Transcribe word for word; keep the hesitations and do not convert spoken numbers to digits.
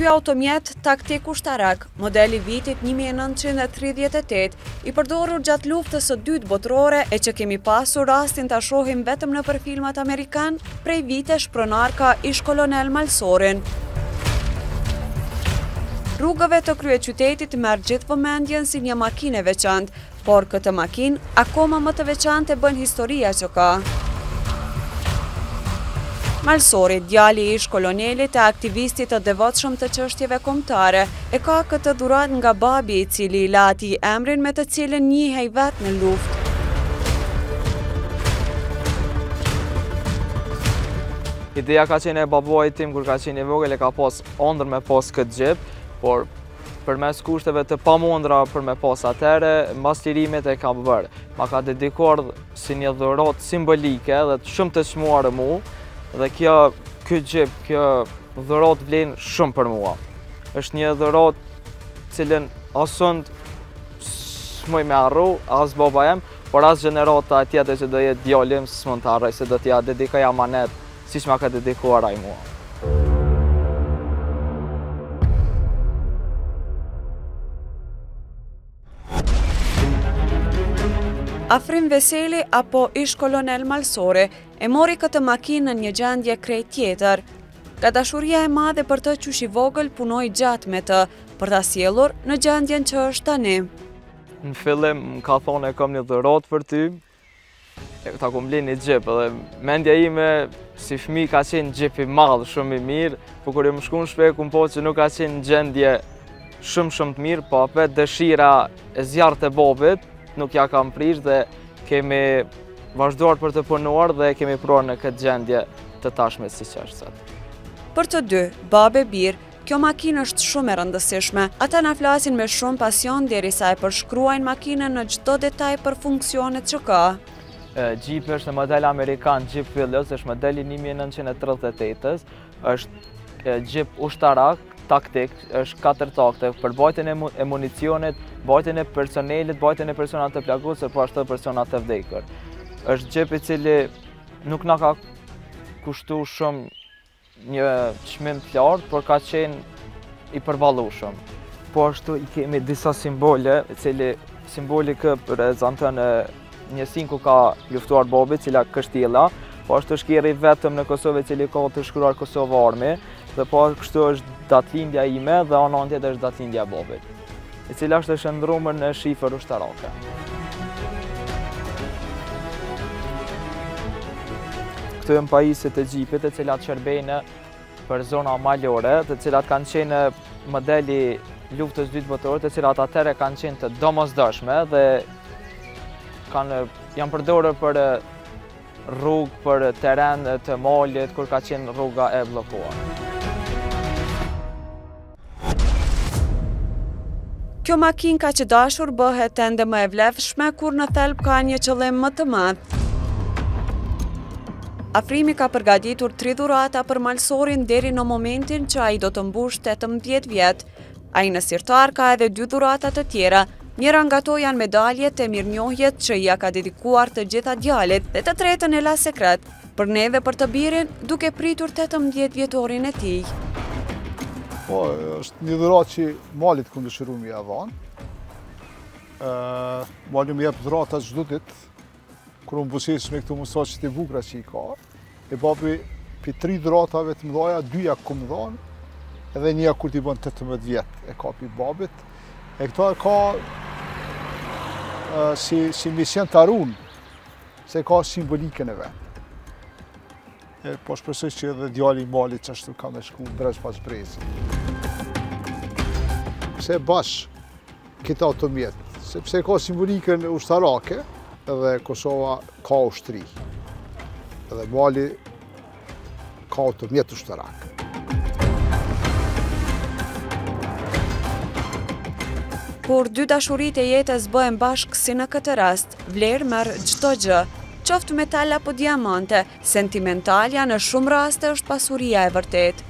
automjet taktik ushtarak, modeli vitit një mijë e nëntëqind e tridhjetë e tetë, i përdorur gjatë luftës së dytë botërore e që kemi pasur rastin ta shohim vetëm nëpër filmat amerikan, prej vitesh pronarka ish kolonel Malsorin. Rrugëve të kryeqytetit merr gjithë vëmendjen si një makinë e veçantë, por këtë makinë akoma më të veçantë e bën historia që ka. Malsori, djali ish kolonelit e aktivistit të devotshëm të çështjeve kombëtare, e ka këtë dhuratë nga babi, i cili i la atij emrin me të cilën njihej vetë në luftë. Ideja ka qenë e babait tim kur ka qenë i vogël, e ka pas ëndër me pas këtë xhep, por përmes kushteve të pamundra për me pas atëre, mbas lirimit e kam bërë. Ma ka dedikuar si një dhuratë simbolike dhe shumë të çmuar mu, dhe kjo, ky xhep, kjo dhuratë vlen shumë për mua. Është një dhuratë cilën asund s'muj me harru, as baba jem, por as gjenerata tjetër që do jetë djalim s'mund të harroj, se do t'ja dedikoj amanet siç ma ka dedikuar ai mua. Afrim Veseli apo ish kolonel Malsori e mori këtë makinë në një gjendje krejt tjetër. Ka dashuria e madhe për të qysh i vogël punoi gjatë me të, për ta sjellur në gjendjen që është tani. Në fillim më ka thonë e kam një dhuratë për ty, e ta kom bler një xhep, edhe mendja ime si fëmijë ka qenë xhep i madh, shumë i mirë, por kur më shkon shpejt kum po që nuk ka qenë në gjendje shumë shumë të mirë, po apet dëshira e zjarrt e babit nuk ja kam prish dhe kemi vazhduar për të punuar dhe kemi pruar në këtë gjendje të tashme si që është sot. Për të dy, babë e birë, kjo makinë është shumë e rëndësishme. Ata na flasin me shumë pasion derisa e përshkruajnë makinën në çdo detaj për funksionet që ka. Jeep është model amerikan, Jeep Willys, është modeli një mijë e nëntëqind e tridhjetë e tetës, është Jeep ushtarak, taktik, është katër takte, për bajtjen e municionit, bajtjen e personelit, bajtjen e personat të plagosur, po ashtu personat të vdekur. Është xhep i cili nuk na ka kushtuar shumë një çmim të lartë, por ka qenë i përballueshëm. Po ashtu i kemi disa simbole, i cili simboli kë reprezenton njësinë ku ka luftuar babi, cila kështjella, po ashtu shkiri vetëm në Kosovë i cili ka të shkruar Kosovë Army, dhe po kështu është datëlindja ime dhe ana tjetër është datëlindja e babit, e cila është e shndruar në shifër ushtarake. Këto janë pajisjet e xhipit, të cilat shërbejnë për zona malore, të cilat kanë qenë modeli luftës dytë botërore, të cilat atëherë kanë qenë të domosdoshme dhe kanë janë përdorur për rrugë, për teren të malit, kur ka qenë rruga e bllokuar. Kjo makinë ka që dashur bëhet ende më e vlefshme kur në thelb ka një qëllim më të madh. Afrimi ka përgatitur tri dhurata për Malsorin deri në momentin që ai do të mbush tetëmbëdhjetë vjet. Ai në sirtar ka edhe dy dhurata të tjera. Njëra nga to janë medaljet e mirënjohjet që ja ka dedikuar të gjitha djalit dhe të tretën e la sekret, për ne dhe për të birin duke pritur tetëmbëdhjetë vjetorin e tij. Po, është një dhuratë që malit këmë dëshiru mi e dhanë. Mali më jep dhurata çdo ditë, kur unë buses me këto mesazhe të bukura që i ka. E babi për tri dhuratave të mëdhaja, dyja këmë dhanë, edhe njëja kur t'i bën tetëmbëdhjetë vjet e ka për babit. E këto e ka si, si mision të arun, se ka simbolikën e vetë. E, po shpresoj që edhe djali i malit që ashtu ka me shku brez pas brezi. Pse bash këtë automjet? Sepse ka simbolikën ushtarake, edhe Kosova ka ushtri. Edhe mali ka automjet ushtarak. Kur dy dashurit e jetës bëhen bashkë si në këtë rast, vlerë merr çdo gjë, qoftë metal apo diamante, sentimentalja në shumë raste është pasuria e vërtet.